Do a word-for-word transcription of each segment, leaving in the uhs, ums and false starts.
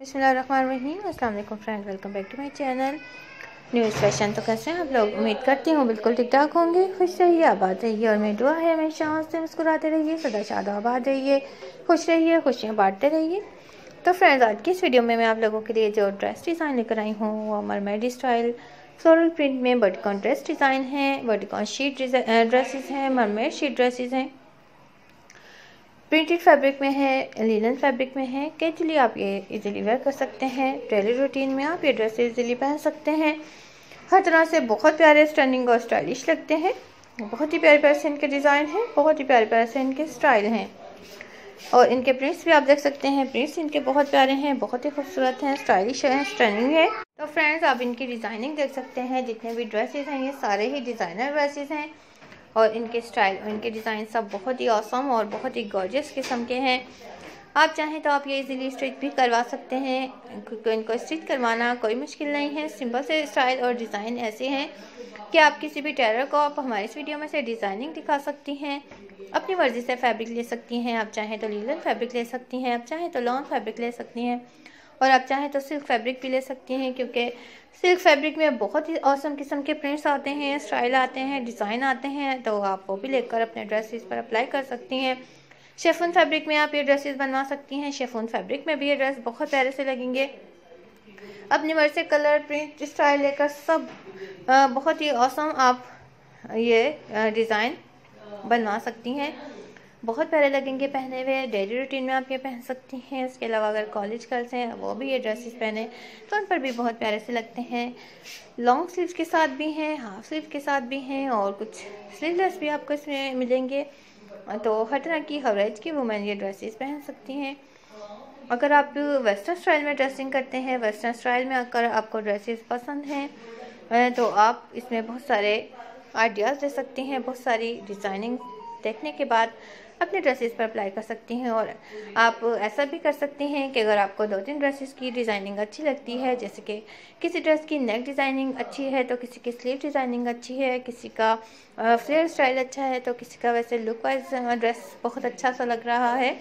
बिस्मिल्लाहिर्रहमानिर्रहीम। अस्सलाम वालेकुम friend, welcome back to my channel news fashion. तो कैसे हैं आप लोग? उम्मीद करती हूँ बिल्कुल ठीक ठाक होंगे, खुश रहिए, आबाद रहिए और मेरी दुआ है हमेशा हंसते मुस्कुराते रहिए, सदा शाद आबाद रहिए, खुश रहिए, खुशियाँ बांटते रहिए। तो फ्रेंड्स, आज की इस वीडियो में मैं आप लोगों के लिए जो ड्रेस डिज़ाइन लेकर आई हूँ वो मरमेड स्टाइल फ्लोरल प्रिंट में बॉडीकॉन ड्रेस डिज़ाइन है। बॉडीकॉन शीट ड्रेसेस हैं, मरमेड शीट ड्रेसेस हैं, प्रिंटेड फैब्रिक में है, लिनन फैब्रिक में है। कैजुअली आप ये इजीली वेयर कर सकते हैं, डेली रूटीन में आप ये ड्रेस इजीली पहन सकते हैं। हर तरह से बहुत प्यारे, स्टनिंग और स्टाइलिश लगते हैं। बहुत ही प्यारे प्यारे से इनके डिज़ाइन हैं, बहुत ही प्यारे प्यारे से इनके स्टाइल हैं और इनके प्रिंट्स भी आप देख सकते हैं। प्रिंट्स इनके बहुत प्यारे हैं, बहुत ही खूबसूरत हैं, स्टाइलिश हैं, स्टनिंग है। तो फ्रेंड्स, आप इनकी डिज़ाइनिंग देख सकते हैं। जितने भी ड्रेसेस हैं ये सारे ही डिज़ाइनर ड्रेसेस हैं और इनके स्टाइल और इनके डिज़ाइन सब बहुत ही ऑसम और बहुत ही गॉर्जियस किस्म के हैं। आप चाहें तो आप ये इजीली स्टिच भी करवा सकते हैं, क्योंकि इनको स्टिच करवाना कोई मुश्किल नहीं है। सिंपल से स्टाइल और डिज़ाइन ऐसे हैं कि आप किसी भी टेलर को आप हमारे इस वीडियो में से डिज़ाइनिंग दिखा सकती हैं। अपनी मर्ज़ी से फैब्रिक ले सकती हैं। आप चाहें तो लीलन फैब्रिक ले सकती हैं, आप चाहें तो लॉन फैब्रिक ले सकती हैं और आप चाहें तो सिल्क फैब्रिक भी ले सकती हैं, क्योंकि सिल्क फैब्रिक में बहुत ही औसम किस्म के प्रिंट्स आते हैं, स्टाइल आते हैं, डिज़ाइन आते हैं। तो आप वो भी लेकर अपने ड्रेसेस पर अप्लाई कर सकती हैं। शिफॉन फैब्रिक में आप ये ड्रेसेस बनवा सकती हैं। शिफॉन फैब्रिक में भी ये ड्रेस बहुत प्यारे से लगेंगे। अपनी मर्ज़ी से कलर, प्रिंट, स्टाइल लेकर सब बहुत ही औसम आप ये डिज़ाइन बनवा सकती हैं। बहुत प्यारे लगेंगे पहने हुए। डेली रूटीन में आप ये पहन सकती हैं। इसके अलावा अगर कॉलेज गर्ल्स हैं वो भी ये ड्रेसेस पहने तो उन पर भी बहुत प्यारे से लगते हैं। लॉन्ग स्लीव्स के साथ भी हैं, हाफ स्लीव के साथ भी हैं और कुछ स्लीवलेस भी आपको इसमें मिलेंगे। तो हर तरह की हर एज की वुमेन ये ड्रेसेस पहन सकती हैं। अगर आप वेस्टर्न स्टाइल में ड्रेसिंग करते हैं, वेस्टर्न स्टाइल में अगर आपको ड्रेसेस पसंद हैं तो आप इसमें बहुत सारे आइडियाज़ दे सकती हैं। बहुत सारी डिज़ाइनिंग देखने के बाद अपने ड्रेसेस पर अप्लाई कर सकती हैं। और आप ऐसा भी कर सकती हैं कि अगर आपको दो तीन ड्रेसेस की डिज़ाइनिंग अच्छी लगती है, जैसे कि किसी ड्रेस की नेक डिज़ाइनिंग अच्छी है तो किसी की स्लीव डिज़ाइनिंग अच्छी है, किसी का फ्लेयर स्टाइल अच्छा है तो किसी का वैसे लुक वाइज ड्रेस बहुत अच्छा सा लग रहा है,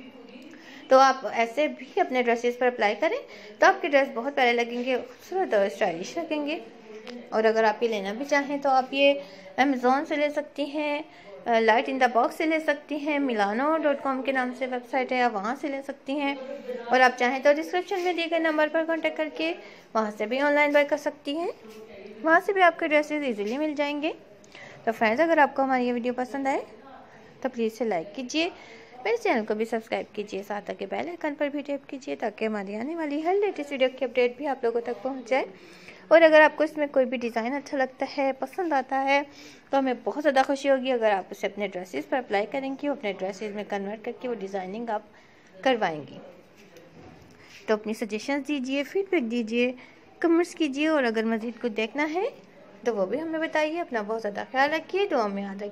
तो आप ऐसे भी अपने ड्रेसेस पर अप्लाई करें तो आपके ड्रेस बहुत प्यारे लगेंगे, खूबसूरत और स्टाइलिश लगेंगे। और अगर आप ये लेना भी चाहें तो आप ये अमेज़ॉन से ले सकती हैं, लाइट इन द बॉक्स से ले सकती हैं, मिलानो डॉट कॉम के नाम से वेबसाइट है, आप वहाँ से ले सकती हैं। और आप चाहें तो डिस्क्रिप्शन में दिए गए नंबर पर कांटेक्ट करके वहाँ से भी ऑनलाइन बाय कर सकती हैं। वहाँ से भी आपके ड्रेसेस इजीली मिल जाएंगे। तो फ्रेंड्स, अगर आपको हमारी ये वीडियो पसंद आए तो प्लीज़ से लाइक कीजिए, मेरे चैनल को भी सब्सक्राइब कीजिए, साथ आके बेल आइकन पर भी टैप कीजिए ताकि हमारी आने वाली हर लेटेस्ट वीडियो की अपडेट भी आप लोगों तक पहुँच जाए। और अगर आपको इसमें कोई भी डिज़ाइन अच्छा लगता है, पसंद आता है, तो हमें बहुत ज़्यादा खुशी होगी अगर आप उसे अपने ड्रेसेस पर अप्लाई करेंगी, अपने ड्रेसेस में कन्वर्ट करके वो डिज़ाइनिंग आप करवाएंगी। तो अपनी सजेशंस दीजिए, फीडबैक दीजिए, कमेंट्स कीजिए और अगर मज़ीद कुछ देखना है तो वो भी हमें बताइए। अपना बहुत ज़्यादा ख्याल रखिए, दुआ में याद रखिए।